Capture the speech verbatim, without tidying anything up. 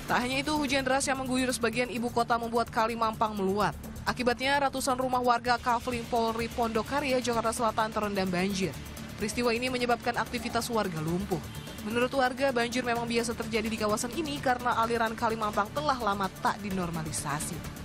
Tak hanya itu, hujan deras yang mengguyur sebagian ibu kota membuat Kali Mampang meluap. Akibatnya, ratusan rumah warga Kavling Polri Pondokarya, Jakarta Selatan terendam banjir. Peristiwa ini menyebabkan aktivitas warga lumpuh. Menurut warga, banjir memang biasa terjadi di kawasan ini karena aliran Kali Mampang telah lama tak dinormalisasi.